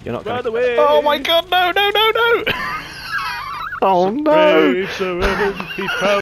You're not Run going. away! Oh my god, no, no, no, no! Oh no! Brave Sir Evan, he's proud.